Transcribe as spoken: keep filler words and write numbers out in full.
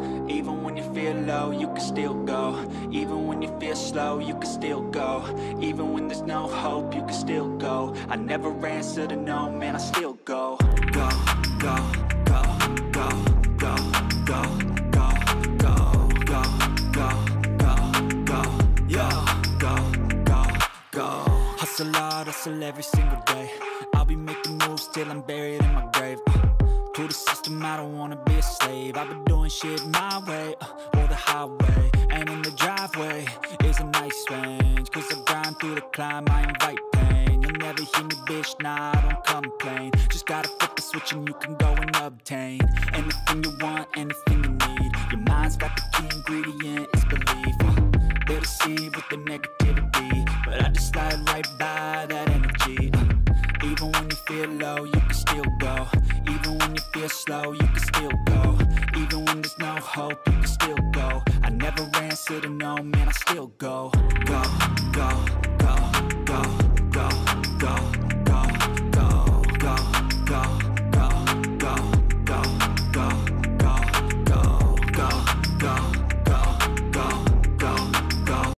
Even when you feel low, you can still go. Even when you feel slow, you can still go. Even when there's no hope, you can still go. I never answer to no, man, I still go. Go, go, go, go, go, go, go, go, go, go, go, go, yo, go, go, go. Hustle hard, hustle every single day. I'll be making moves till I'm buried in my grave. To the system, I don't wanna be a slave. I've been doing shit my way, uh, or the highway. And in the driveway is a nice range. Cause I grind through the climb, I invite pain. You'll never hear me, bitch, nah, I don't complain. Just gotta flip the switch and you can go and obtain anything you want, anything you need. Your mind's got the key ingredient, it's belief. uh, They'll deceive with the negativity, but I just slide right by that energy. uh, Even when you feel low, you can still go. Even when you feel slow, you can still go. Even when there's no hope, you can still go. I never answer to no, man, I still go.